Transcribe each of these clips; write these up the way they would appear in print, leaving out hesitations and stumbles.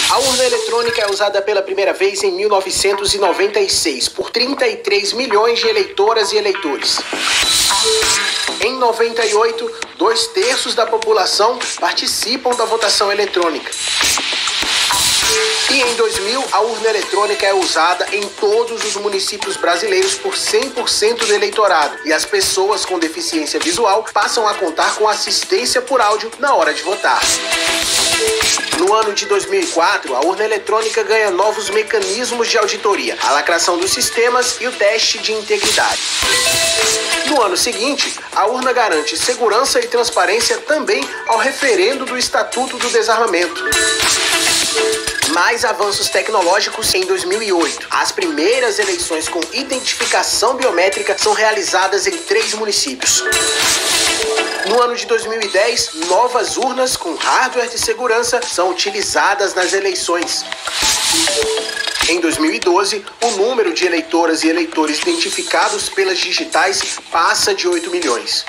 A urna eletrônica é usada pela primeira vez em 1996 por 33 milhões de eleitoras e eleitores. Em 98, 2/3 da população participam da votação eletrônica. E em 2000, a urna eletrônica é usada em todos os municípios brasileiros por 100% do eleitorado. E as pessoas com deficiência visual passam a contar com assistência por áudio na hora de votar. No ano de 2004, a urna eletrônica ganha novos mecanismos de auditoria, a lacração dos sistemas e o teste de integridade. No ano seguinte, a urna garante segurança e transparência também ao referendo do Estatuto do Desarmamento. Mais avanços tecnológicos em 2008. As primeiras eleições com identificação biométrica são realizadas em 3 municípios. No ano de 2010, novas urnas com hardware de segurança são utilizadas nas eleições. Em 2012, o número de eleitoras e eleitores identificados pelas digitais passa de 8 milhões.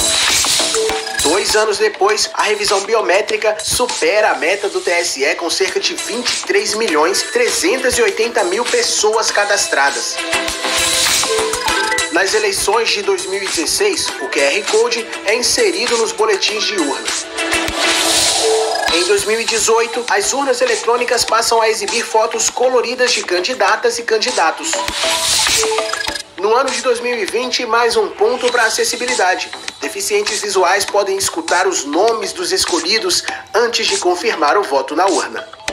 2 anos depois, a revisão biométrica supera a meta do TSE com cerca de 23.380.000 pessoas cadastradas. Nas eleições de 2016, o QR Code é inserido nos boletins de urna. Em 2018, as urnas eletrônicas passam a exibir fotos coloridas de candidatas e candidatos. No ano de 2020, mais um ponto para a acessibilidade. Deficientes visuais podem escutar os nomes dos escolhidos antes de confirmar o voto na urna.